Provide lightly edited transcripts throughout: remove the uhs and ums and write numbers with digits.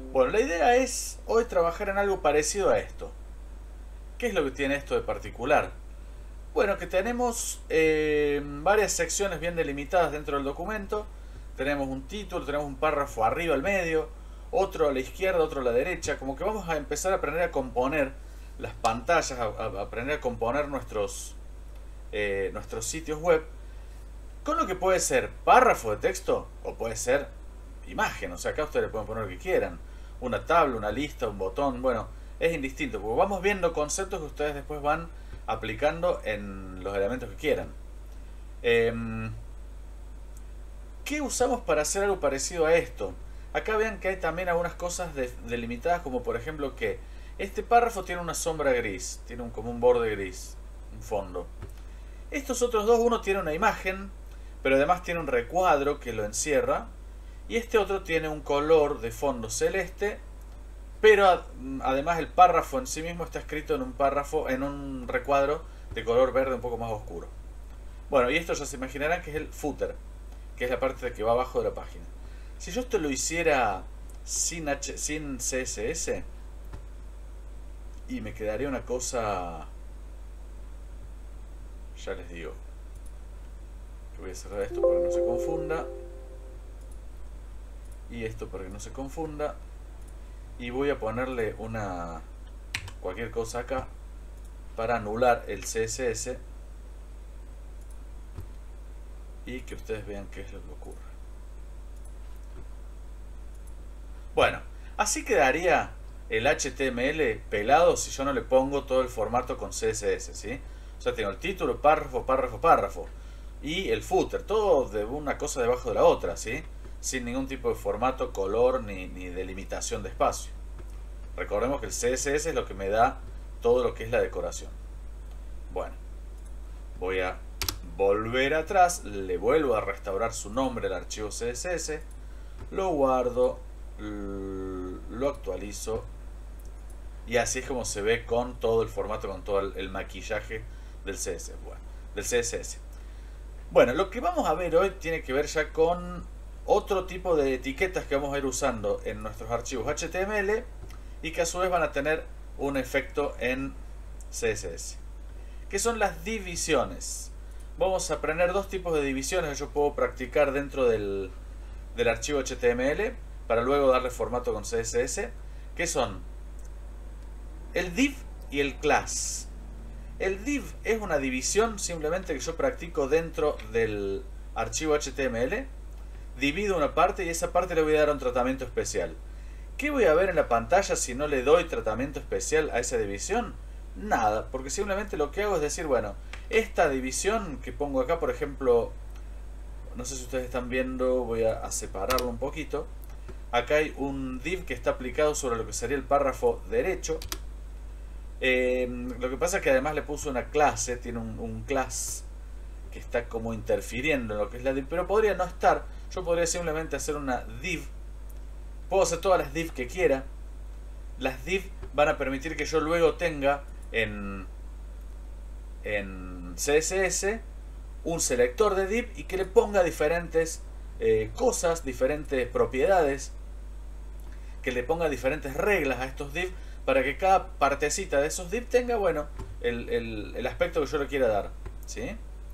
Bueno, la idea es hoy trabajar en algo parecido a esto. ¿Qué es lo que tiene esto de particular? Bueno, que tenemos varias secciones bien delimitadas dentro del documento. Tenemos un título, tenemos un párrafo arriba al medio, otro a la izquierda, otro a la derecha. Como que vamos a empezar a aprender a componer las pantallas, a aprender a componer nuestros sitios web con lo que puede ser párrafo de texto o puede ser imagen. O sea, acá ustedes le pueden poner lo que quieran. Una tabla, una lista, un botón. Bueno, es indistinto, porque vamos viendo conceptos que ustedes después van aplicando en los elementos que quieran. ¿Qué usamos para hacer algo parecido a esto? Acá vean que hay también algunas cosas delimitadas, como por ejemplo que este párrafo tiene una sombra gris, tiene como un borde gris, un fondo. Estos otros dos, uno tiene una imagen, pero además tiene un recuadro que lo encierra, y este otro tiene un color de fondo celeste, pero además el párrafo en sí mismo está escrito en un recuadro de color verde un poco más oscuro. Bueno, y esto ya se imaginarán que es el footer, que es la parte que va abajo de la página. Si yo esto lo hiciera sin CSS, y me quedaría una cosa, ya les digo, que voy a cerrar esto para que no se confunda, y esto para que no se confunda, y voy a ponerle cualquier cosa acá para anular el CSS y que ustedes vean qué es lo que ocurre. Bueno, así quedaría el HTML pelado si yo no le pongo todo el formato con CSS, ¿sí? O sea, tengo el título, párrafo, párrafo, párrafo y el footer, todo de una cosa debajo de la otra, ¿sí? Sin ningún tipo de formato, color ni delimitación de espacio. Recordemos que el CSS es lo que me da todo lo que es la decoración. Bueno, voy a volver atrás, le vuelvo a restaurar su nombre al archivo CSS, lo guardo, lo actualizo y así es como se ve con todo el formato, con todo el maquillaje del CSS. Bueno, lo que vamos a ver hoy tiene que ver ya con otro tipo de etiquetas que vamos a ir usando en nuestros archivos HTML y que a su vez van a tener un efecto en CSS, que son las divisiones. Vamos a aprender dos tipos de divisiones que yo puedo practicar dentro del archivo HTML para luego darle formato con CSS, que son el div y el class. El div es una división simplemente que yo practico dentro del archivo HTML. Divido una parte y esa parte le voy a dar un tratamiento especial. ¿Qué voy a ver en la pantalla si no le doy tratamiento especial a esa división? Nada, porque simplemente lo que hago es decir, bueno, esta división que pongo acá, por ejemplo, no sé si ustedes están viendo, voy a separarlo un poquito. Acá hay un div que está aplicado sobre lo que sería el párrafo derecho. Lo que pasa es que además le puse una clase, tiene un class que está como interfiriendo en lo que es la div, pero podría no estar. Yo podría simplemente hacer una div. Puedo hacer todas las div que quiera. Las div van a permitir que yo luego tenga en CSS un selector de div y que le ponga diferentes cosas, diferentes propiedades, que le ponga diferentes reglas a estos div para que cada partecita de esos div tenga, bueno, el aspecto que yo le quiera dar, ¿sí?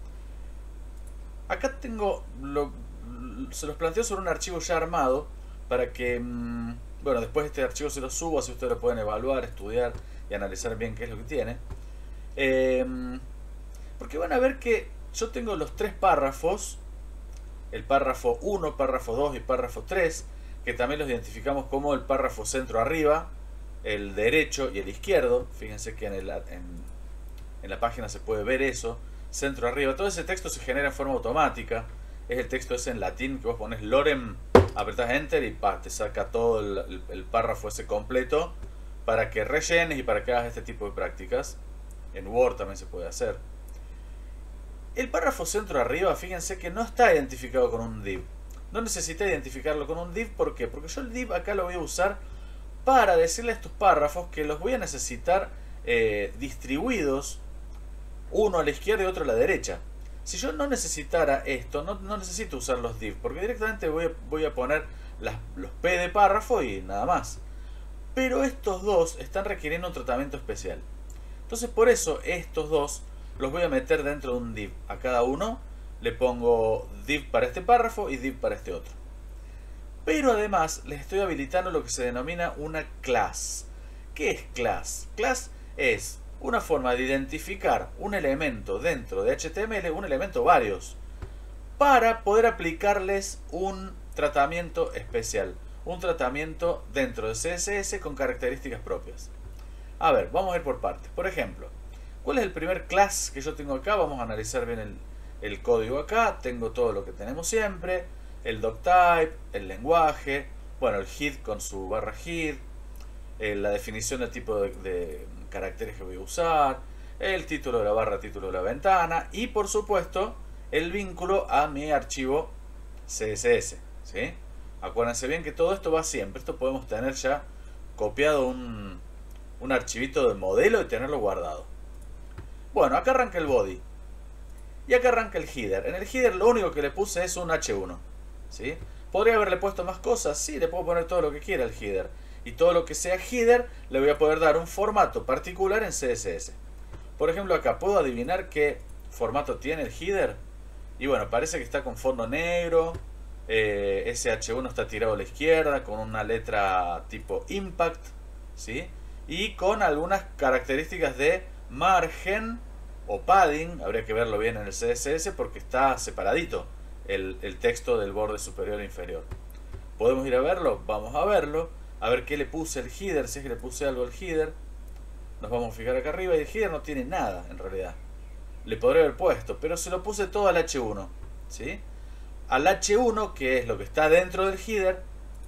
Acá tengo, se los planteo sobre un archivo ya armado para que, bueno, después este archivo se lo subo, así ustedes lo pueden evaluar, estudiar y analizar bien qué es lo que tiene. Porque van a ver que yo tengo los tres párrafos, el párrafo 1, párrafo 2 y párrafo 3, que también los identificamos como el párrafo centro arriba, el derecho y el izquierdo. Fíjense que en la página se puede ver eso, centro arriba. Todo ese texto se genera en forma automática. Es el texto ese en latín que vos pones lorem, apretás enter y te saca todo el párrafo ese completo para que rellenes y para que hagas este tipo de prácticas. En Word también se puede hacer. El párrafo centro arriba, fíjense que no está identificado con un div. No necesité identificarlo con un div, ¿por qué? Porque yo el div acá lo voy a usar para decirle a estos párrafos que los voy a necesitar distribuidos, uno a la izquierda y otro a la derecha. Si yo no necesitara esto, no necesito usar los div, porque directamente voy a poner los P de párrafo y nada más. pero estos dos están requiriendo un tratamiento especial. Entonces por eso estos dos los voy a meter dentro de un div. A cada uno le pongo div para este párrafo y div para este otro. Pero además les estoy habilitando lo que se denomina una class. ¿Qué es class? Class es una forma de identificar un elemento dentro de HTML, un elemento varios, para poder aplicarles un tratamiento especial, un tratamiento dentro de CSS con características propias. A ver, vamos a ir por partes. Por ejemplo, ¿cuál es el primer class que yo tengo acá? Vamos a analizar bien el código acá. Tengo todo lo que tenemos siempre, el doctype, el lenguaje, bueno, el head con su barra head, la definición del tipo de caracteres que voy a usar, el título de la barra, título de la ventana y por supuesto el vínculo a mi archivo CSS, ¿sí? Acuérdense bien que todo esto va siempre. Esto podemos tener ya copiado un archivito de modelo y tenerlo guardado. Bueno, acá arranca el body y acá arranca el header. En el header lo único que le puse es un H1, ¿sí? ¿Podría haberle puesto más cosas? Sí, le puedo poner todo lo que quiera al header. Y todo lo que sea header le voy a poder dar un formato particular en CSS. Por ejemplo, acá puedo adivinar qué formato tiene el header. Y bueno, parece que está con fondo negro. Ese H1 está tirado a la izquierda con una letra tipo impact, ¿sí? Y con algunas características de margen o padding. Habría que verlo bien en el CSS porque está separadito el texto del borde superior e inferior. ¿Podemos ir a verlo? Vamos a verlo. A ver qué le puse al header, si es que le puse algo al header. Nos vamos a fijar acá arriba y el header no tiene nada en realidad. Le podría haber puesto, pero se lo puse todo al H1, ¿sí? Al H1, que es lo que está dentro del header,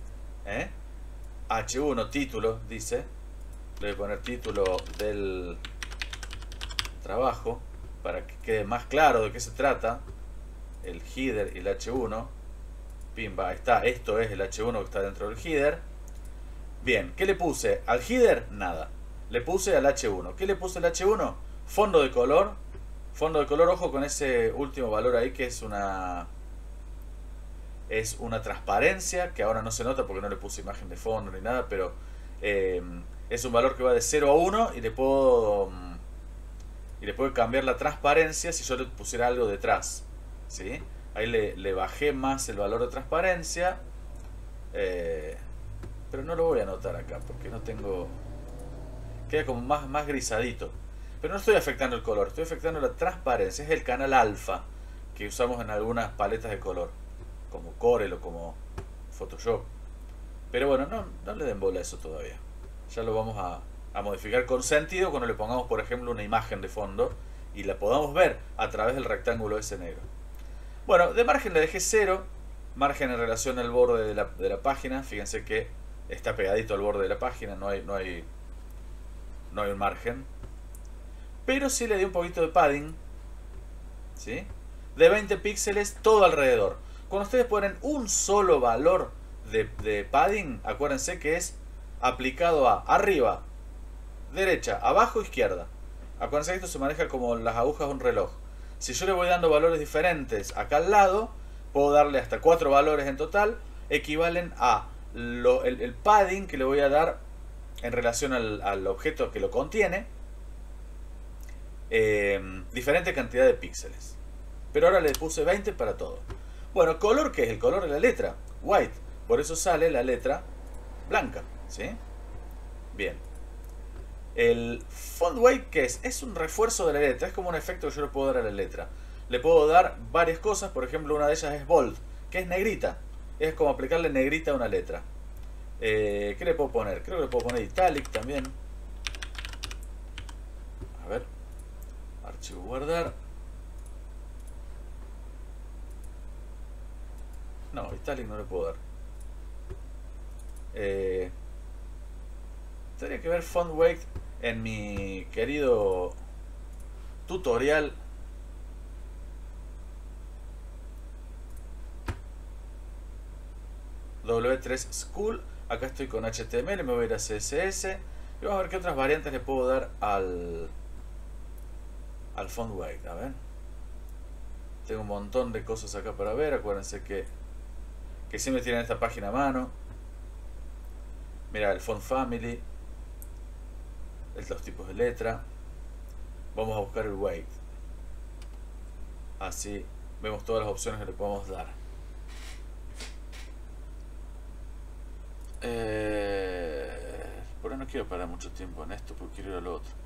H1 título, dice. Le voy a poner título del trabajo para que quede más claro de qué se trata. El header y el H1. Pimba, ahí está. Esto es el H1 que está dentro del header. Bien, ¿qué le puse? Al header, nada. Le puse al H1. ¿Qué le puse al H1? Fondo de color. Fondo de color, ojo con ese último valor ahí que es una transparencia, que ahora no se nota porque no le puse imagen de fondo ni nada, pero es un valor que va de 0 a 1 y le puedo cambiar la transparencia si yo le pusiera algo detrás, ¿sí? Ahí le bajé más el valor de transparencia, pero no lo voy a anotar acá porque no tengo... Queda como más grisadito. Pero no estoy afectando el color, estoy afectando la transparencia. Es el canal alfa que usamos en algunas paletas de color, como Corel o como Photoshop. Pero bueno, no le den bola a eso todavía. Ya lo vamos a modificar con sentido cuando le pongamos, por ejemplo, una imagen de fondo y la podamos ver a través del rectángulo ese negro. Bueno, de margen le dejé 0. Margen en relación al borde de la página. Fíjense que está pegadito al borde de la página, no hay un margen. Pero sí le di un poquito de padding, ¿sí? De 20 píxeles todo alrededor. Cuando ustedes ponen un solo valor de padding, acuérdense que es aplicado a arriba, derecha, abajo, izquierda. Acuérdense que esto se maneja como las agujas de un reloj. Si yo le voy dando valores diferentes acá al lado, puedo darle hasta 4 valores en total, equivalen a el padding que le voy a dar en relación al objeto que lo contiene. Diferente cantidad de píxeles. Pero ahora le puse 20 para todo. Bueno, color, ¿qué es? El color de la letra, white. Por eso sale la letra blanca, ¿sí? Bien. El font weight, ¿qué es? Es un refuerzo de la letra. Es como un efecto que yo le puedo dar a la letra. Le puedo dar varias cosas. Por ejemplo, una de ellas es bold, que es negrita. Es como aplicarle negrita a una letra. ¿Qué le puedo poner? Creo que le puedo poner italic también. A ver. Archivo, guardar. No, italic no le puedo dar. Tendría que ver font weight en mi querido tutorial. W3 School. Acá estoy con HTML, me voy a ir a CSS y vamos a ver qué otras variantes le puedo dar al font weight. A ver, tengo un montón de cosas acá para ver. Acuérdense que siempre tienen esta página a mano. Mira, el font family, los tipos de letra. Vamos a buscar el weight. Así vemos todas las opciones que le podemos dar. Pero no quiero parar mucho tiempo en esto porque quiero ir a lo otro.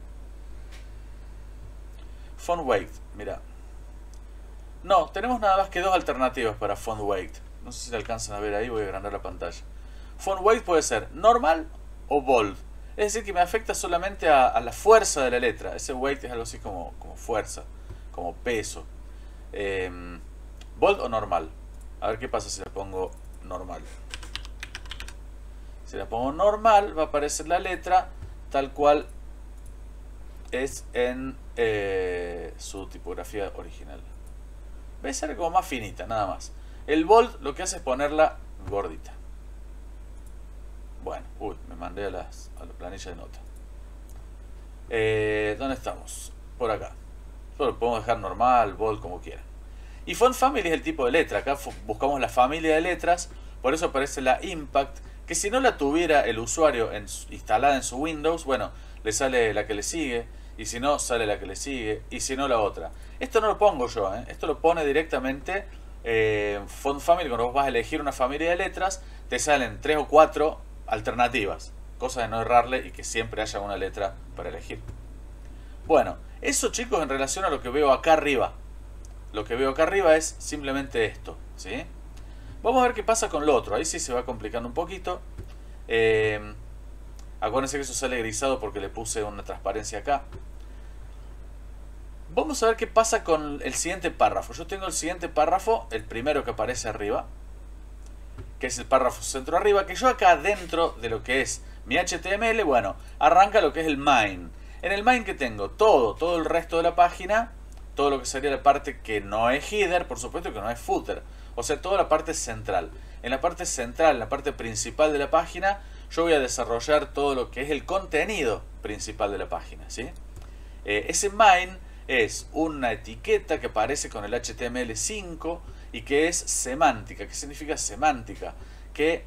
Font weight, mira. No, tenemos nada más que dos alternativas para font weight. No sé si se alcanzan a ver ahí, voy a agrandar la pantalla. Font weight puede ser normal o bold. Es decir, que me afecta solamente a la fuerza de la letra. Ese weight es algo así como fuerza, como peso. Bold o normal. A ver qué pasa si la pongo normal. Si la pongo normal, va a aparecer la letra tal cual es en su tipografía original. ¿Ves? Sale como más finita, nada más. El bold lo que hace es ponerla gordita. Bueno, uy, me mandé a la planilla de nota. ¿Dónde estamos? Por acá. Solo lo podemos dejar normal, bold, como quieran. Y font family es el tipo de letra. Acá buscamos la familia de letras. Por eso aparece la impact. Que si no la tuviera el usuario instalada en su Windows, bueno, le sale la que le sigue. Y si no, sale la que le sigue. Y si no, la otra. Esto no lo pongo yo, ¿eh? Esto lo pone directamente font family. Cuando vos vas a elegir una familia de letras, te salen 3 o 4 alternativas. Cosa de no errarle y que siempre haya una letra para elegir. Bueno, eso, chicos, en relación a lo que veo acá arriba. Lo que veo acá arriba es simplemente esto, ¿sí? Vamos a ver qué pasa con lo otro. Ahí sí se va complicando un poquito. Acuérdense que eso sale grisado porque le puse una transparencia acá. Vamos a ver qué pasa con el siguiente párrafo. Yo tengo el siguiente párrafo, el primero que aparece arriba, que es el párrafo centro arriba, que yo acá dentro de lo que es mi HTML, bueno, arranca lo que es el main. En el main que tengo todo el resto de la página, todo lo que sería la parte que no es header, por supuesto que no es footer, o sea, toda la parte central. En la parte central, en la parte principal de la página, yo voy a desarrollar todo lo que es el contenido principal de la página, ¿sí? Ese main es una etiqueta que aparece con el HTML5 y que es semántica. ¿Qué significa semántica? Que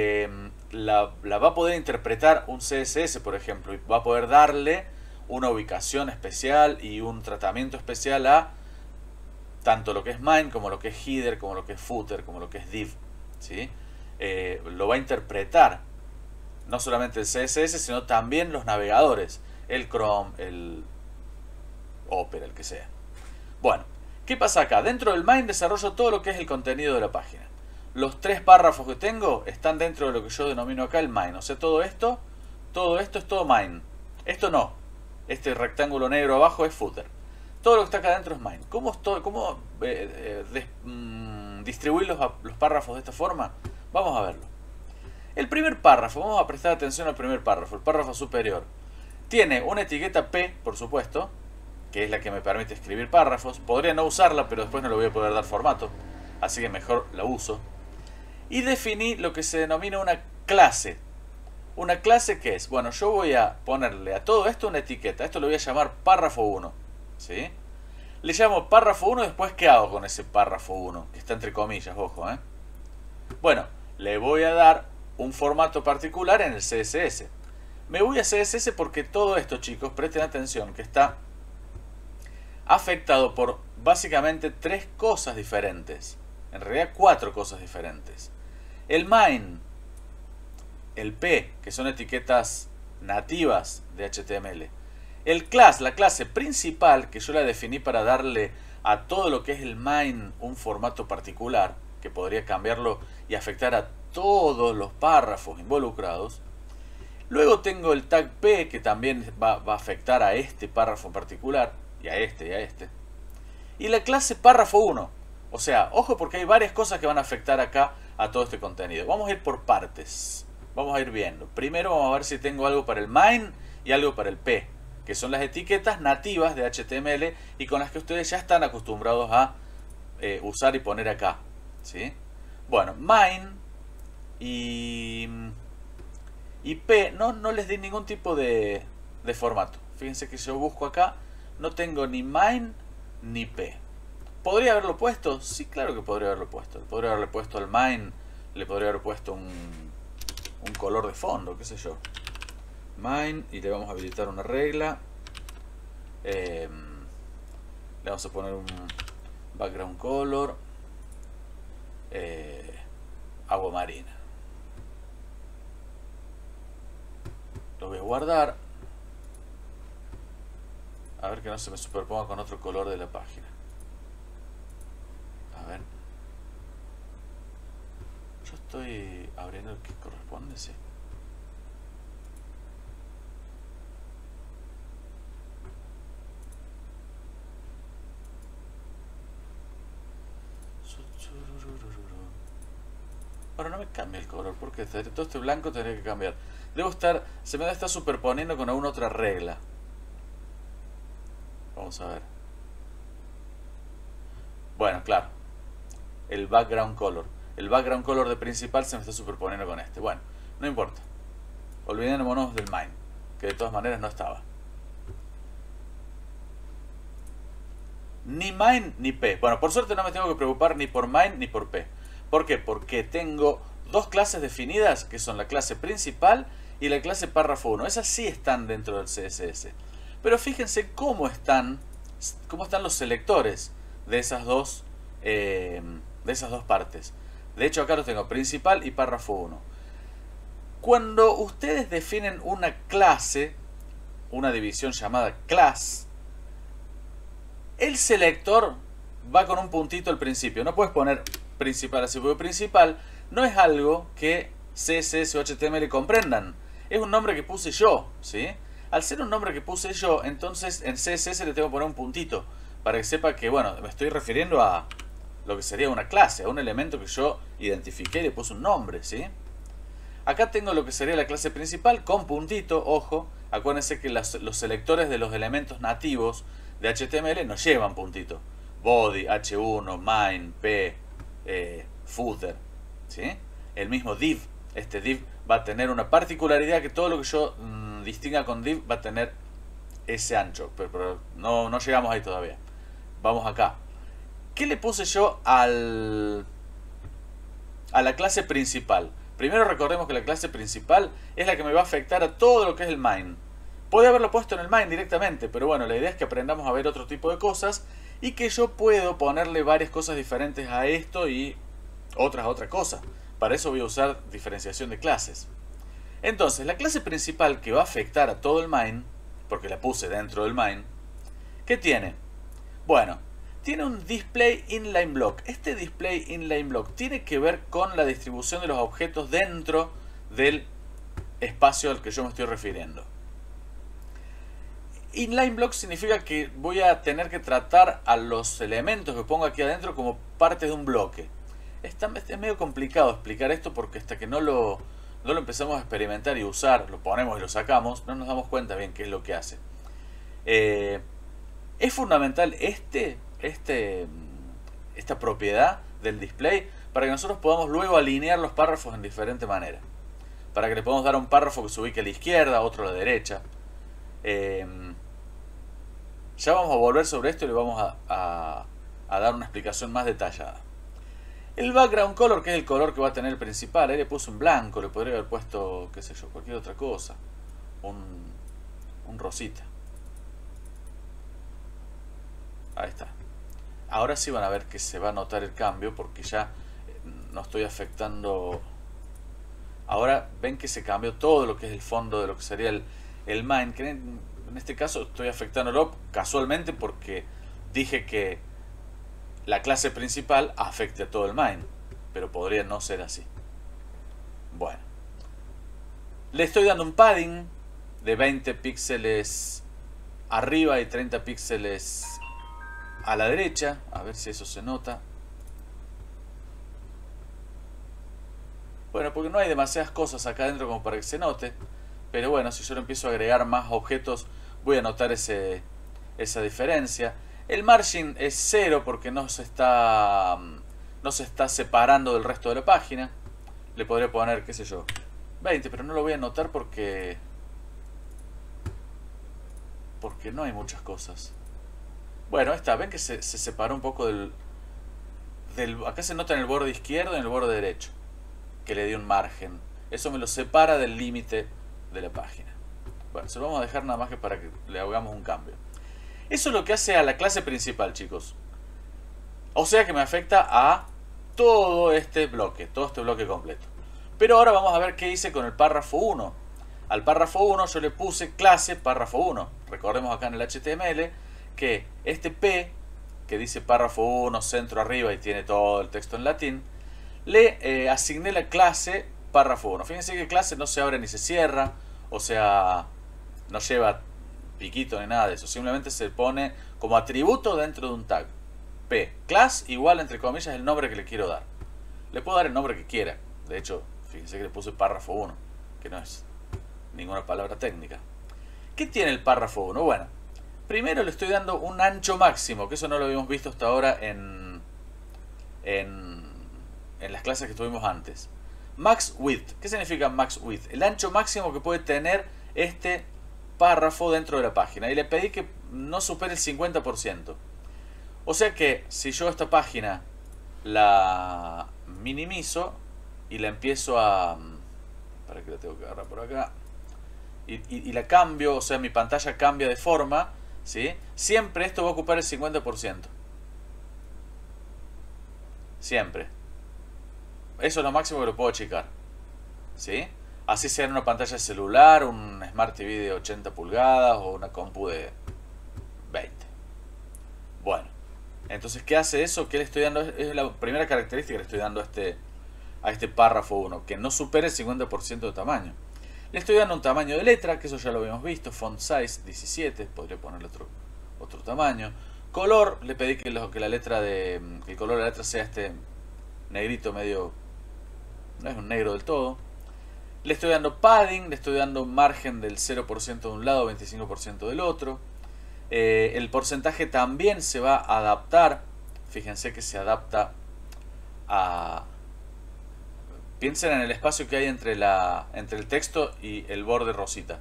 la va a poder interpretar un CSS, por ejemplo, y va a poder darle una ubicación especial y un tratamiento especial a tanto lo que es main, como lo que es header, como lo que es footer, como lo que es div, ¿sí? Lo va a interpretar no solamente el CSS, sino también los navegadores, el Chrome, el Opera, el que sea. Bueno, ¿qué pasa acá? Dentro del main desarrollo todo lo que es el contenido de la página. Los 3 párrafos que tengo están dentro de lo que yo denomino acá el main. O sea, todo esto es todo main. Esto no. Este rectángulo negro abajo es footer. Todo lo que está acá adentro es main. ¿Cómo distribuir los párrafos de esta forma? Vamos a verlo. El primer párrafo, vamos a prestar atención al primer párrafo, el párrafo superior. Tiene una etiqueta P, por supuesto, que es la que me permite escribir párrafos. Podría no usarla, pero después no le voy a poder dar formato, así que mejor la uso. Y definí lo que se denomina una clase. ¿Una clase qué es? Bueno, yo voy a ponerle a todo esto una etiqueta. Esto lo voy a llamar párrafo 1, ¿sí? Le llamo párrafo 1, después ¿qué hago con ese párrafo 1? Que está entre comillas, ojo, ¿eh? Bueno, le voy a dar un formato particular en el CSS. Me voy a CSS porque todo esto, chicos, presten atención, que está afectado por básicamente 3 cosas diferentes. En realidad 4 cosas diferentes. El main, el P, que son etiquetas nativas de HTML. El class, la clase principal, que yo la definí para darle a todo lo que es el main un formato particular, que podría cambiarlo y afectar a todos los párrafos involucrados. Luego tengo el tag P, que también va a afectar a este párrafo en particular, y a este y a este. Y la clase párrafo 1. O sea, ojo porque hay varias cosas que van a afectar acá a todo este contenido. Vamos a ir por partes. Vamos a ir viendo. Primero vamos a ver si tengo algo para el main y algo para el P, que son las etiquetas nativas de HTML y con las que ustedes ya están acostumbrados a usar y poner acá, ¿sí? Bueno, main y P no les di ningún tipo de formato. Fíjense que yo busco acá, no tengo ni main ni P. ¿Podría haberlo puesto? Sí, claro que podría haberlo puesto. Podría haberle puesto al main, le podría haber puesto un color de fondo, qué sé yo. Mine, y le vamos a habilitar una regla. Le vamos a poner un background color. Agua marina. Lo voy a guardar. A ver que no se me superponga con otro color de la página. A ver. Yo estoy abriendo el que corresponde, sí. Ahora no me cambia el color, porque todo este blanco tendría que cambiar. Se me debe estar superponiendo con alguna otra regla. Vamos a ver. Bueno, claro. El background color. El background color de principal se me está superponiendo con este. Bueno, no importa. Olvidémonos del mine, que de todas maneras no estaba. Ni mine ni p. Bueno, por suerte no me tengo que preocupar ni por mine ni por p. ¿Por qué? Porque tengo dos clases definidas, que son la clase principal y la clase párrafo 1. Esas sí están dentro del CSS. Pero fíjense cómo están los selectores de esas dos partes. De hecho, acá los tengo, principal y párrafo 1. Cuando ustedes definen una clase, una división llamada class, el selector va con un puntito al principio. No puedes poner principal así, porque principal no es algo que CSS o HTML comprendan. Es un nombre que puse yo, ¿sí? Al ser un nombre que puse yo, entonces en CSS le tengo que poner un puntito para que sepa que, bueno, me estoy refiriendo a lo que sería una clase, a un elemento que yo identifiqué y le puse un nombre, ¿sí? Acá tengo lo que sería la clase principal con puntito, ojo. Acuérdense que los selectores de los elementos nativos de HTML no llevan puntito. Body, H1, main, P, footer, ¿sí? El mismo div, este div va a tener una particularidad, que todo lo que yo distinga con div va a tener ese ancho, pero no llegamos ahí todavía. Vamos acá. ¿Qué le puse yo a la clase principal? Primero recordemos que la clase principal es la que me va a afectar a todo lo que es el main. Puede haberlo puesto en el main directamente, pero bueno, la idea es que aprendamos a ver otro tipo de cosas y que yo puedo ponerle varias cosas diferentes a esto y otras a otra cosa. Para eso voy a usar diferenciación de clases. Entonces, la clase principal que va a afectar a todo el main, porque la puse dentro del main, ¿qué tiene? Bueno, tiene un display inline block. Este display inline block tiene que ver con la distribución de los objetos dentro del espacio al que yo me estoy refiriendo. Inline block significa que voy a tener que tratar a los elementos que pongo aquí adentro como parte de un bloque. Es medio complicado explicar esto, porque hasta que no lo empezamos a experimentar y usar, lo ponemos y lo sacamos, no nos damos cuenta bien qué es lo que hace. Es fundamental esta propiedad del display para que nosotros podamos luego alinear los párrafos en diferente manera. Para que le podamos dar a un párrafo que se ubique a la izquierda, otro a la derecha. Ya vamos a volver sobre esto y le vamos a dar una explicación más detallada. El background color, que es el color que va a tener el principal, ahí le puse un blanco, le podría haber puesto, qué sé yo, cualquier otra cosa. Un rosita. Ahí está. Ahora sí van a ver que se va a notar el cambio, porque ya no estoy afectando. Ahora ven que se cambió todo lo que es el fondo de lo que sería el main, que en este caso estoy afectándolo casualmente porque dije que la clase principal afecte a todo el main, pero podría no ser así. Bueno, le estoy dando un padding de 20 píxeles arriba y 30 píxeles a la derecha, a ver si eso se nota. Bueno, porque no hay demasiadas cosas acá adentro como para que se note, pero bueno, si yo le empiezo a agregar más objetos voy a notar esa diferencia. El margin es 0 porque no se está separando del resto de la página. Le podría poner, qué sé yo, 20, pero no lo voy a notar porque no hay muchas cosas. Bueno, ahí está, ven que se separó un poco acá se nota en el borde izquierdo y en el borde derecho, que le di un margen. Eso me lo separa del límite de la página. Bueno, se lo vamos a dejar nada más que para que le hagamos un cambio. Eso es lo que hace a la clase principal, chicos. O sea que me afecta a todo este bloque completo. Pero ahora vamos a ver qué hice con el párrafo 1. Al párrafo 1 yo le puse clase párrafo 1. Recordemos acá en el HTML que este P, que dice párrafo 1, centro arriba y tiene todo el texto en latín, le asigné la clase párrafo 1. Fíjense que clase no se abre ni se cierra, o sea, no lleva piquito ni nada de eso. Simplemente se pone como atributo dentro de un tag. P, class igual, entre comillas, el nombre que le quiero dar. Le puedo dar el nombre que quiera. De hecho, fíjense que le puse párrafo 1, que no es ninguna palabra técnica. ¿Qué tiene el párrafo 1? Bueno, primero le estoy dando un ancho máximo, que eso no lo habíamos visto hasta ahora en las clases que tuvimos antes. Max width. ¿Qué significa max width? El ancho máximo que puede tener este párrafo dentro de la página. Y le pedí que no supere el 50%. O sea que si yo esta página la minimizo y la empiezo a... para que la tengo que agarrar por acá. Y la cambio, o sea, mi pantalla cambia de forma, ¿sí? Siempre esto va a ocupar el 50%. Siempre. Eso es lo máximo que lo puedo achicar, ¿sí? Así sea en una pantalla celular, un Smart TV de 80 pulgadas o una compu de 20. Bueno, entonces, ¿qué hace eso? ¿Qué le estoy dando? Es la primera característica que le estoy dando a este párrafo 1, que no supere el 50% de tamaño. Le estoy dando un tamaño de letra, que eso ya lo habíamos visto, font size 17, podría ponerle otro tamaño. Color, le pedí que la letra el color de la letra sea este negrito medio, no es un negro del todo. Le estoy dando padding, le estoy dando un margen del 0% de un lado, 25% del otro. El porcentaje también se va a adaptar. Fíjense que se adapta a... Piensen en el espacio que hay entre el texto y el borde rosita.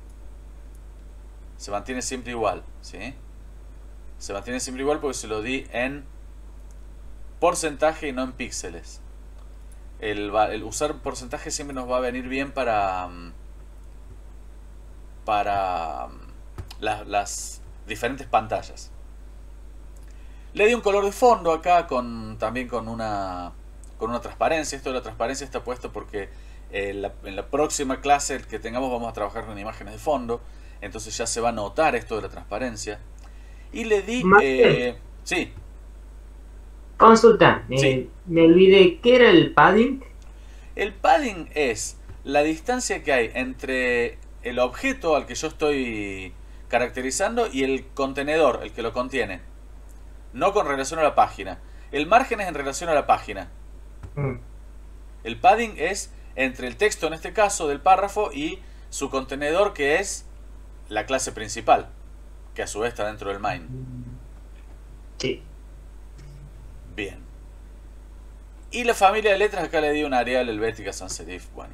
Se mantiene siempre igual, ¿sí? Se mantiene siempre igual porque se lo di en porcentaje y no en píxeles. El usar porcentaje siempre nos va a venir bien para las diferentes pantallas. Le di un color de fondo acá también con una transparencia. Esto de la transparencia está puesto porque en la próxima clase que tengamos vamos a trabajar con imágenes de fondo. Entonces ya se va a notar esto de la transparencia. Y le di... sí. Consulta, Sí. me olvidé, ¿qué era el padding? El padding es la distancia que hay entre el objeto al que yo estoy caracterizando y el contenedor, el que lo contiene. No con relación a la página. El margen es en relación a la página. El padding es entre el texto, en este caso, del párrafo y su contenedor, que es la clase principal, que a su vez está dentro del main. Sí. Bien. Y la familia de letras, acá le di una Arial, Helvética, sans serif. Bueno.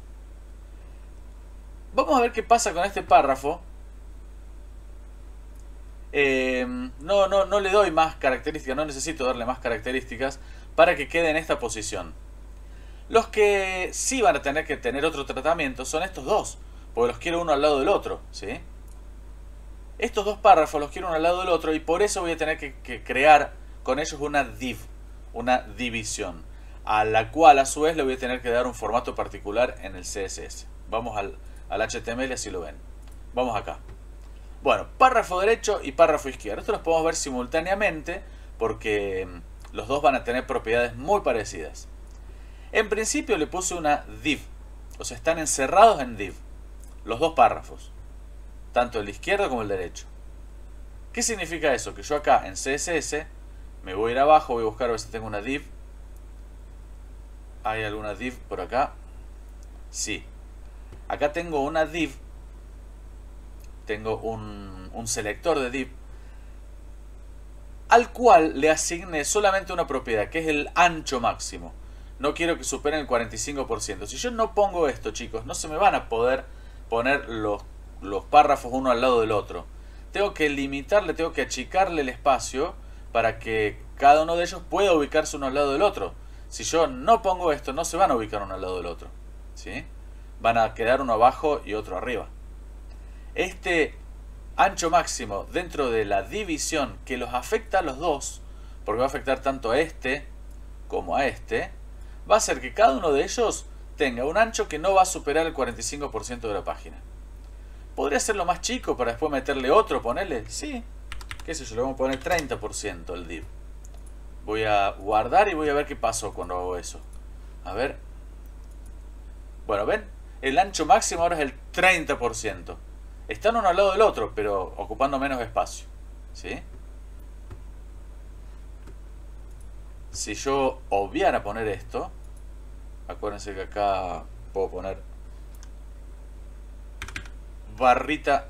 Vamos a ver qué pasa con este párrafo. No le doy más características, no necesito darle más características para que quede en esta posición. Los que sí van a tener que tener otro tratamiento son estos dos, porque los quiero uno al lado del otro, ¿sí? Estos dos párrafos los quiero uno al lado del otro y por eso voy a tener que crear con ellos una div, una división, a la cual a su vez le voy a tener que dar un formato particular en el CSS. Vamos al HTML, así lo ven. Vamos acá. Bueno, párrafo derecho y párrafo izquierdo. Esto los podemos ver simultáneamente porque los dos van a tener propiedades muy parecidas. En principio le puse una div, o sea, están encerrados en div, los dos párrafos, tanto el izquierdo como el derecho. ¿Qué significa eso? Que yo acá en CSS me voy a ir abajo, voy a buscar a ver si tengo una div. ¿Hay alguna div por acá? Sí. Acá tengo una div, tengo un selector de div, al cual le asigné solamente una propiedad, que es el ancho máximo. No quiero que superen el 45%. Si yo no pongo esto, chicos, no se me van a poder poner los párrafos uno al lado del otro. Tengo que limitarle, tengo que achicarle el espacio para que cada uno de ellos pueda ubicarse uno al lado del otro. Si yo no pongo esto, no se van a ubicar uno al lado del otro. ¿sí? Van a quedar uno abajo y otro arriba. Este ancho máximo dentro de la división que los afecta a los dos, porque va a afectar tanto a este como a este, va a hacer que cada uno de ellos tenga un ancho que no va a superar el 45% de la página. ¿Podría hacerlo más chico para después meterle otro, ponerle? Sí, qué sé yo, le vamos a poner 30% al div. Voy a guardar y voy a ver qué pasó cuando hago eso. A ver. Bueno, ¿ven? El ancho máximo ahora es el 30%. Están uno al lado del otro, pero ocupando menos espacio. ¿Sí? Si yo obviara poner esto, acuérdense que acá puedo poner barrita,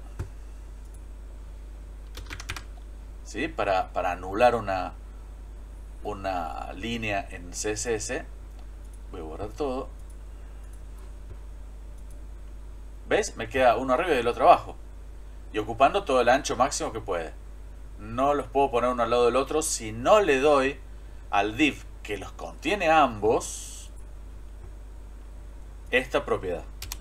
¿sí? Para anular una línea en CSS. Voy a borrar todo. ¿Ves? Me queda uno arriba y el otro abajo. Y ocupando todo el ancho máximo que puede. No los puedo poner uno al lado del otro si no le doy al div que los contiene ambos esta propiedad.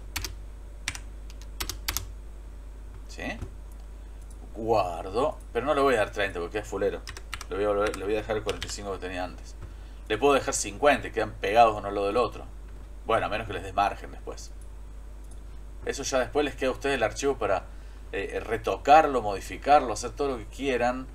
¿Sí? Guardo. Pero no le voy a dar 30 porque es fulero. Le voy a dejar el 45 que tenía antes. Le puedo dejar 50 y quedan pegados uno al lado del otro. Bueno, a menos que les des margen después. Eso ya después les queda a ustedes el archivo para retocarlo, modificarlo, hacer todo lo que quieran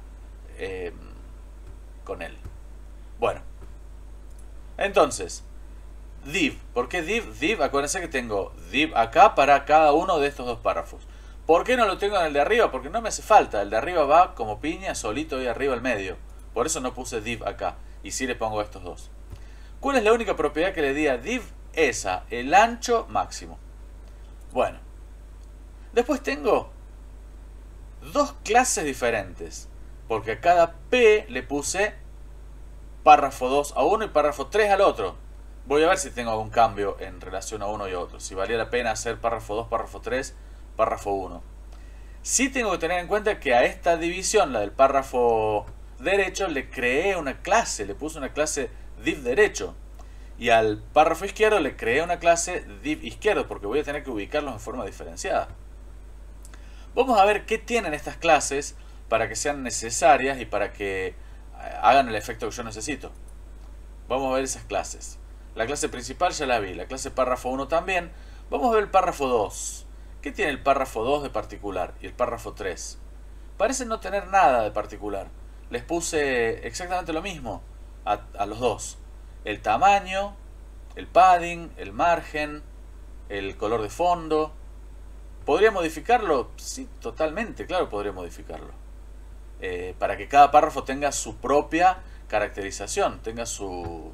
con él. Bueno. Entonces, div. ¿Por qué div? Div, acuérdense que tengo div acá para cada uno de estos dos párrafos. ¿Por qué no lo tengo en el de arriba? Porque no me hace falta. El de arriba va como piña, solito y arriba al medio. Por eso no puse div acá. Y sí le pongo estos dos. ¿Cuál es la única propiedad que le di a div? Esa, el ancho máximo. Bueno. Después tengo dos clases diferentes. Porque a cada P le puse párrafo 2 a uno y párrafo 3 al otro. Voy a ver si tengo algún cambio en relación a uno y otro. Si valía la pena hacer párrafo 2, párrafo 3, párrafo 1. Sí tengo que tener en cuenta que a esta división, la del párrafo derecho, le creé una clase. Le puse una clase div derecho. Y al párrafo izquierdo le creé una clase div izquierdo, porque voy a tener que ubicarlos en forma diferenciada. Vamos a ver qué tienen estas clases para que sean necesarias y para que hagan el efecto que yo necesito. Vamos a ver esas clases. La clase principal ya la vi, la clase párrafo 1 también. Vamos a ver el párrafo 2. ¿Qué tiene el párrafo 2 de particular y el párrafo 3? Parecen no tener nada de particular. Les puse exactamente lo mismo a los dos. El tamaño, el padding, el margen, el color de fondo. ¿Podría modificarlo? Sí, totalmente, claro, podría modificarlo. Para que cada párrafo tenga su propia caracterización, tenga su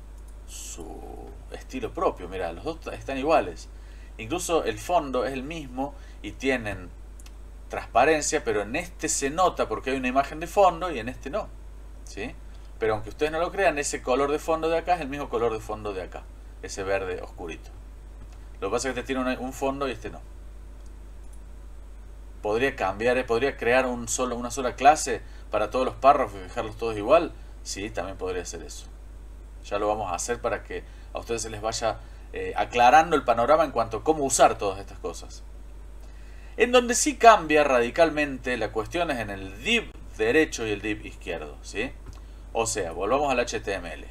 estilo propio. Mira, los dos están iguales. Incluso el fondo es el mismo y tienen transparencia, pero en este se nota porque hay una imagen de fondo y en este no. ¿Sí? Pero aunque ustedes no lo crean, ese color de fondo de acá es el mismo color de fondo de acá. Ese verde oscurito. Lo que pasa es que este tiene un fondo y este no. Podría cambiar, podría crear una sola clase para todos los párrafos y dejarlos todos igual. Sí, también podría hacer eso. Ya lo vamos a hacer para que a ustedes se les vaya aclarando el panorama en cuanto a cómo usar todas estas cosas. En donde sí cambia radicalmente la cuestión es en el div derecho y el div izquierdo, ¿sí? O sea, volvamos al HTML.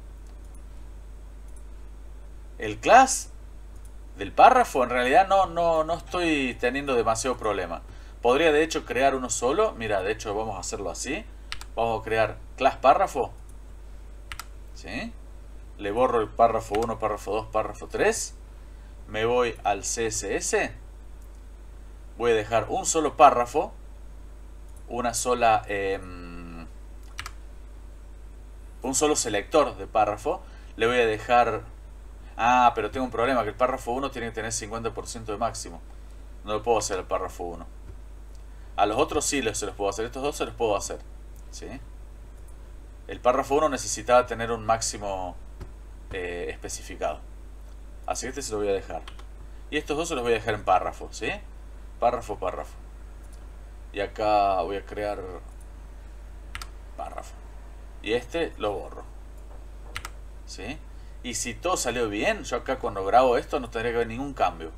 El class del párrafo en realidad no estoy teniendo demasiado problema. Podría de hecho crear uno solo. Mira, de hecho vamos a hacerlo así. Vamos a crear class párrafo. ¿Sí? Le borro el párrafo 1, párrafo 2, párrafo 3. Me voy al CSS. Voy a dejar un solo párrafo. Una sola... un solo selector de párrafo. Le voy a dejar... Ah, pero tengo un problema, que el párrafo 1 tiene que tener 50% de máximo. No lo puedo hacer al párrafo 1. A los otros sí se los puedo hacer. Estos dos se los puedo hacer. ¿Sí? El párrafo 1 necesitaba tener un máximo especificado. Así que este se lo voy a dejar. Y estos dos se los voy a dejar en párrafo. ¿Sí? Párrafo, párrafo. Y acá voy a crear párrafo. Y este lo borro. ¿Sí? Y si todo salió bien, yo acá cuando grabo esto no tendría que haber ningún cambio.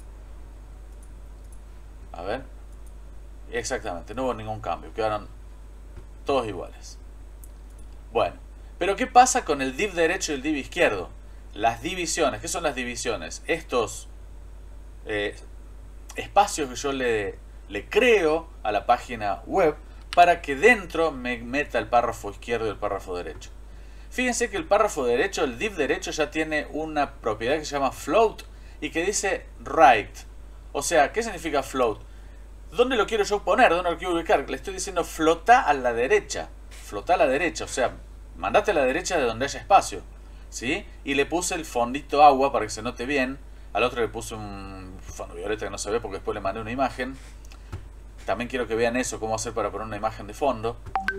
A ver. Exactamente, no hubo ningún cambio. Quedaron todos iguales. Bueno, pero ¿qué pasa con el div derecho y el div izquierdo? Las divisiones. ¿Qué son las divisiones? Estos espacios que yo le creo a la página web para que dentro me meta el párrafo izquierdo y el párrafo derecho. Fíjense que el párrafo derecho, el div derecho, ya tiene una propiedad que se llama float y que dice right. O sea, ¿qué significa float? ¿Dónde lo quiero yo poner? ¿Dónde lo quiero ubicar? Le estoy diciendo flota a la derecha. Flota a la derecha, o sea, mandate a la derecha de donde haya espacio. ¿Sí? Y le puse el fondito agua para que se note bien. Al otro le puse un fondo violeta que no se ve porque después le mandé una imagen. También quiero que vean eso, cómo hacer para poner una imagen de fondo.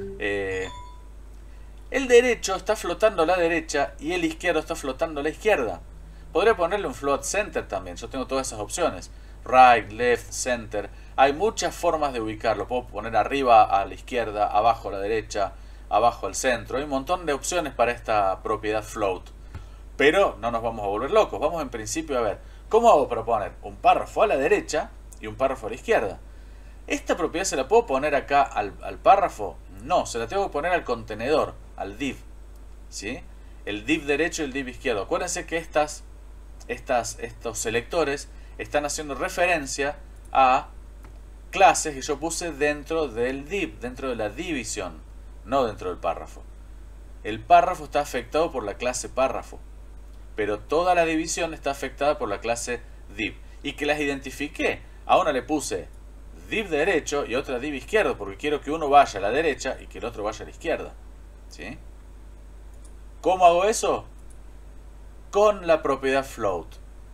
El derecho está flotando a la derecha y el izquierdo está flotando a la izquierda. Podría ponerle un float center también. Yo tengo todas esas opciones. Right, left, center. Hay muchas formas de ubicarlo. Puedo poner arriba a la izquierda, abajo a la derecha, abajo al centro. Hay un montón de opciones para esta propiedad float. Pero no nos vamos a volver locos. Vamos en principio a ver cómo hago para poner un párrafo a la derecha y un párrafo a la izquierda. ¿Esta propiedad se la puedo poner acá al párrafo? No, se la tengo que poner al contenedor, al div. ¿Sí? El div derecho y el div izquierdo. Acuérdense que estos selectores están haciendo referencia a clases que yo puse dentro del div, dentro de la división, no dentro del párrafo. El párrafo está afectado por la clase párrafo, pero toda la división está afectada por la clase div. Y que las identifiqué. A una le puse div derecho y otra div izquierdo, porque quiero que uno vaya a la derecha y que el otro vaya a la izquierda. ¿Sí? ¿Cómo hago eso? Con la propiedad float.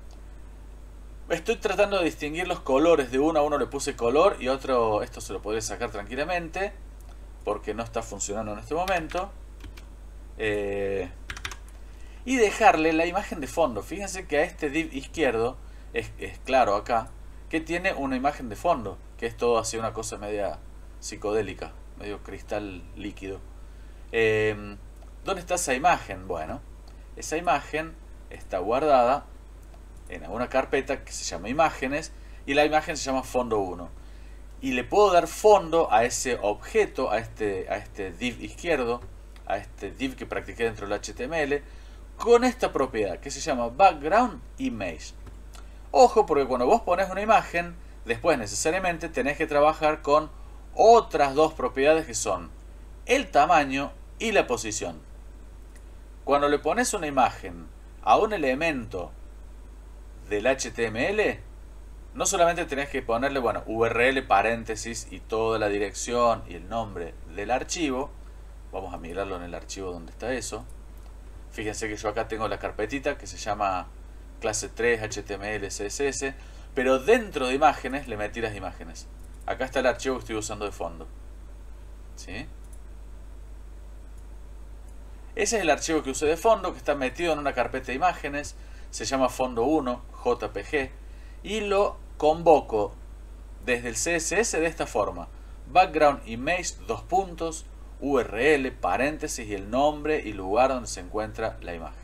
Estoy tratando de distinguir los colores de uno. A uno le puse color y otro, esto se lo podría sacar tranquilamente porque no está funcionando en este momento. Y dejarle la imagen de fondo. Fíjense que a este div izquierdo es claro acá que tiene una imagen de fondo, que es todo así una cosa media psicodélica, medio cristal líquido. ¿Dónde está esa imagen? Bueno, esa imagen está guardada en alguna carpeta que se llama imágenes y la imagen se llama fondo 1. Y le puedo dar fondo a ese objeto, a este div izquierdo, a este div que practiqué dentro del HTML, con esta propiedad que se llama background image. Ojo, porque cuando vos pones una imagen, después necesariamente tenés que trabajar con otras dos propiedades que son el tamaño y la posición. Cuando le pones una imagen a un elemento del HTML, no solamente tenés que ponerle, bueno, URL, paréntesis y toda la dirección y el nombre del archivo. Vamos a migrarlo en el archivo donde está eso. Fíjense que yo acá tengo la carpetita que se llama clase 3 HTML CSS, pero dentro de imágenes le metí las imágenes. Acá está el archivo que estoy usando de fondo. ¿Sí? Ese es el archivo que usé de fondo, que está metido en una carpeta de imágenes. Se llama fondo 1, JPG. Y lo convoco desde el CSS de esta forma. Background image, dos puntos, URL, paréntesis y el nombre y lugar donde se encuentra la imagen.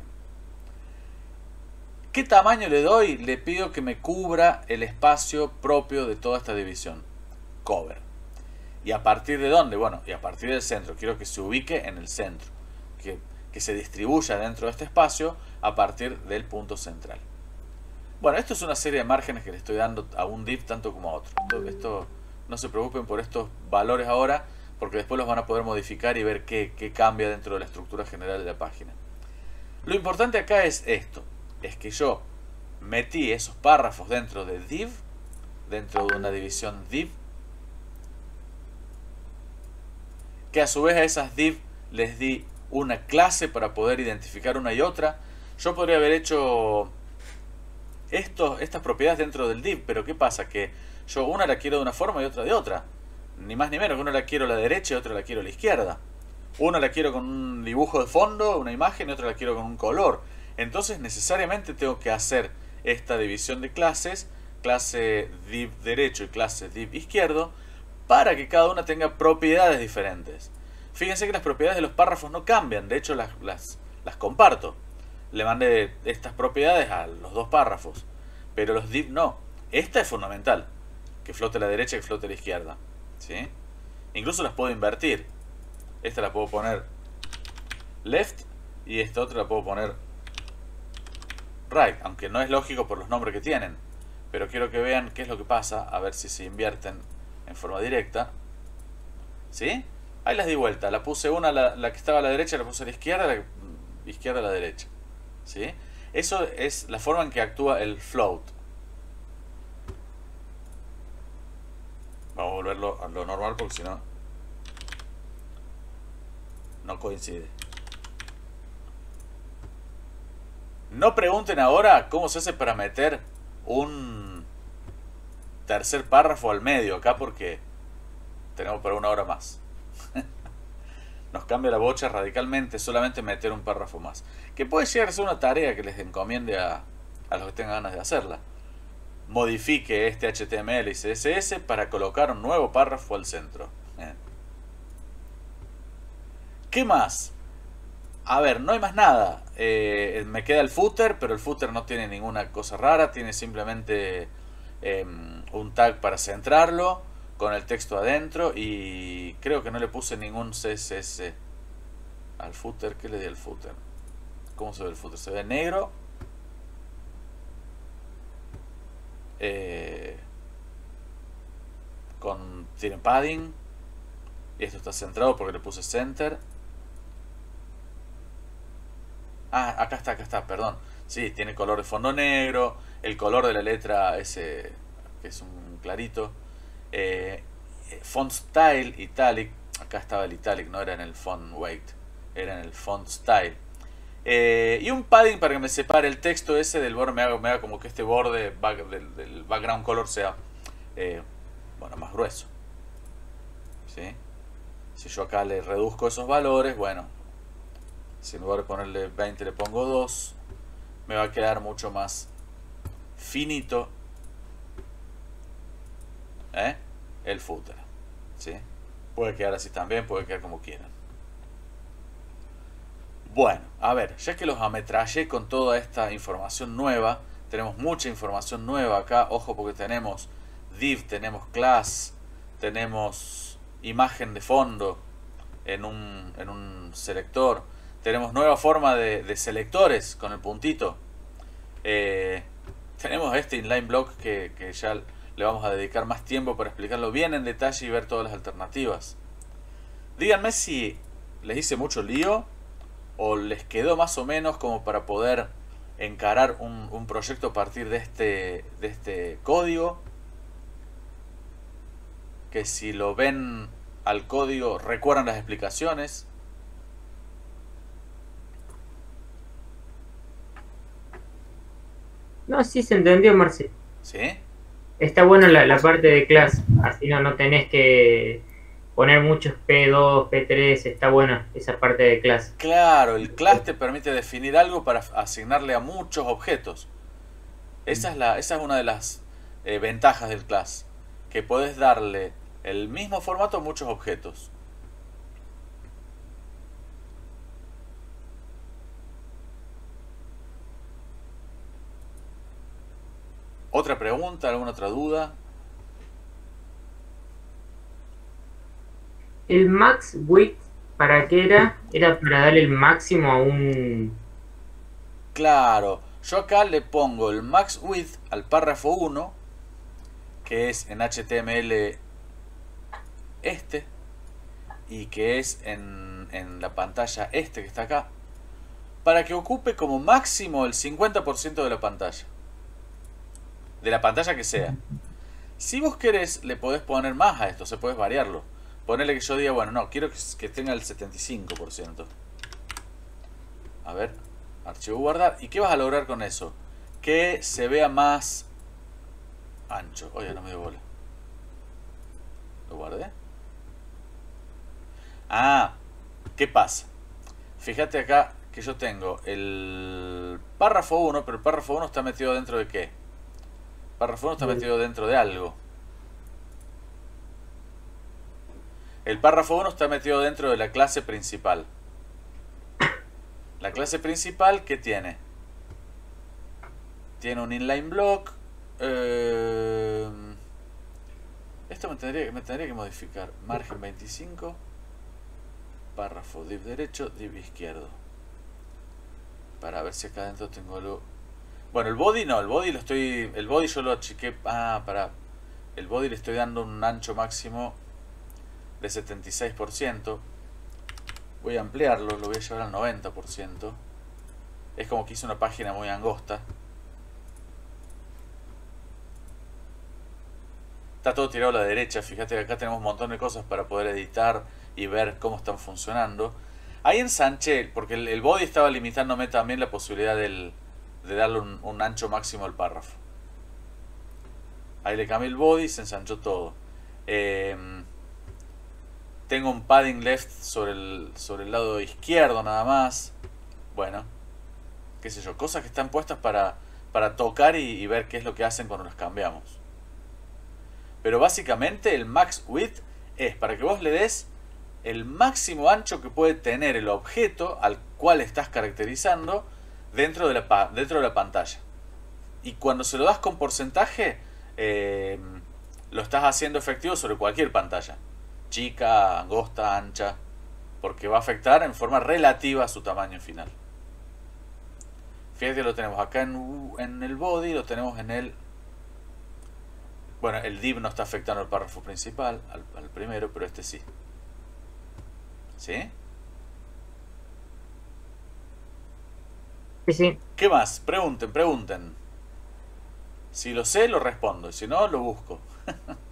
¿Qué tamaño le doy? Le pido que me cubra el espacio propio de toda esta división. Cover. ¿Y a partir de dónde? Bueno, y a partir del centro. Quiero que se ubique en el centro. Que se distribuya dentro de este espacio a partir del punto central. Bueno, esto es una serie de márgenes que le estoy dando a un div tanto como a otro. Esto no se preocupen por estos valores ahora, porque después los van a poder modificar y ver qué cambia dentro de la estructura general de la página. Lo importante acá es esto. Es que yo metí esos párrafos dentro de div, dentro de una división div, que a su vez a esas div les di una clase para poder identificar una y otra. Yo podría haber hecho estas propiedades dentro del div, pero ¿qué pasa? Que yo una la quiero de una forma y otra de otra. Ni más ni menos, que una la quiero a la derecha y otra la quiero a la izquierda. Una la quiero con un dibujo de fondo, una imagen, y otra la quiero con un color. Entonces necesariamente tengo que hacer esta división de clases, clase div derecho y clase div izquierdo, para que cada una tenga propiedades diferentes. Fíjense que las propiedades de los párrafos no cambian, de hecho las comparto. le mandé estas propiedades a los dos párrafos. Pero los div no. Esta es fundamental. Que flote a la derecha y que flote a la izquierda. ¿Sí? Incluso las puedo invertir. Esta la puedo poner left y esta otra la puedo poner right. Aunque no es lógico por los nombres que tienen. Pero quiero que vean qué es lo que pasa. A ver si se invierten en forma directa. ¿Sí? Ahí las di vuelta. La puse una, la que estaba a la derecha, la puse a la izquierda, la izquierda a la derecha. ¿Sí? Eso es la forma en que actúa el float. Vamos a volverlo a lo normal porque si no, no coincide. No pregunten ahora cómo se hace para meter un tercer párrafo al medio acá porque tenemos para una hora más. Nos cambia la bocha radicalmente solamente meter un párrafo más. Que puede llegar a ser una tarea que les encomiende a los que tengan ganas de hacerla. Modifique este HTML y CSS para colocar un nuevo párrafo al centro. ¿Qué más? A ver, no hay más nada. Me queda el footer, pero el footer no tiene ninguna cosa rara. Tiene simplemente un tag para centrarlo con el texto adentro. Y creo que no le puse ningún CSS al footer. ¿Qué le di al footer? ¿Cómo se ve el footer? Se ve negro. Tiene padding. Y esto está centrado porque le puse center. Ah, acá está, perdón. Sí, tiene color de fondo negro. El color de la letra ese, que es un clarito. Font style, italic. Acá estaba el italic, no era en el font weight. Era en el font style. Y un padding para que me separe el texto ese del borde. Me haga como que este borde del background color sea bueno, más grueso. ¿Sí? Si yo acá le reduzco esos valores, bueno, si en lugar de ponerle 20 le pongo 2, me va a quedar mucho más finito el footer. ¿Sí? Puede quedar así también, puede quedar como quieran. Bueno, a ver, ya que los ametrallé con toda esta información nueva, tenemos mucha información nueva acá, ojo porque tenemos div, tenemos class, tenemos imagen de fondo en un selector, tenemos nueva forma de selectores con el puntito, tenemos este inline block que ya le vamos a dedicar más tiempo para explicarlo bien en detalle y ver todas las alternativas. Díganme si les hice mucho lío o les quedó más o menos como para poder encarar un proyecto a partir de este código. Que si lo ven al código recuerdan las explicaciones. No, sí se entendió, Marce. ¿Sí? Está bueno la parte de clase, así no tenés que poner muchos P2, P3, está buena esa parte de clase. Claro, el class te permite definir algo para asignarle a muchos objetos. Esa es una de las ventajas del class, que puedes darle el mismo formato a muchos objetos. ¿Otra pregunta? ¿Alguna otra duda? ¿El max width para qué era? Era para darle el máximo a un... Claro, yo acá le pongo el max width al párrafo 1, que es en HTML este, y que es en la pantalla este que está acá, para que ocupe como máximo el 50% de la pantalla. De la pantalla que sea. Si vos querés, le podés poner más a esto, se podés variarlo. Ponerle que yo diga, bueno, no, quiero que tenga el 75%. A ver, archivo guardar. ¿Y qué vas a lograr con eso? Que se vea más ancho. Oye, no me dio bola. ¿Lo guardé? Ah, ¿qué pasa? Fíjate acá que yo tengo el párrafo 1, pero el párrafo 1 está metido dentro de ¿qué? El párrafo 1 está metido dentro de algo. El párrafo 1 está metido dentro de la clase principal. La clase principal, ¿qué tiene? Tiene un inline block. Esto me tendría que modificar. Margen 25. Párrafo div derecho, div izquierdo. Para ver si acá adentro tengo algo. Bueno, el body no, el body lo estoy. El body yo lo achiqué. Para. El body le estoy dando un ancho máximo de 76%. Voy a ampliarlo, lo voy a llevar al 90%. Es como que hice una página muy angosta. Está todo tirado a la derecha. Fíjate que acá tenemos un montón de cosas para poder editar y ver cómo están funcionando. Ahí ensanché, porque el body estaba limitándome también la posibilidad de darle un ancho máximo al párrafo. Ahí le cambié el body y se ensanchó todo. Tengo un padding left sobre el lado izquierdo nada más. Bueno, qué sé yo, cosas que están puestas para tocar y ver qué es lo que hacen cuando las cambiamos. Pero básicamente el max width es para que vos le des el máximo ancho que puede tener el objeto al cual estás caracterizando dentro de la pantalla. Y cuando se lo das con porcentaje, lo estás haciendo efectivo sobre cualquier pantalla. Chica, angosta, ancha. Porque va a afectar en forma relativa a su tamaño final. Fíjate que lo tenemos acá en el body, lo tenemos en el... Bueno, el div no está afectando al párrafo principal, al primero, pero este sí. ¿Sí? Sí, sí. ¿Qué más? Pregunten. Si lo sé, lo respondo. Y si no, lo busco.